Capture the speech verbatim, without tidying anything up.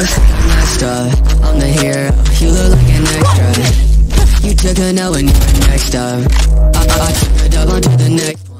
messed up. I'm the hero, you look like an extra. You took a L and you were next up. I, I, I took a dub onto the next.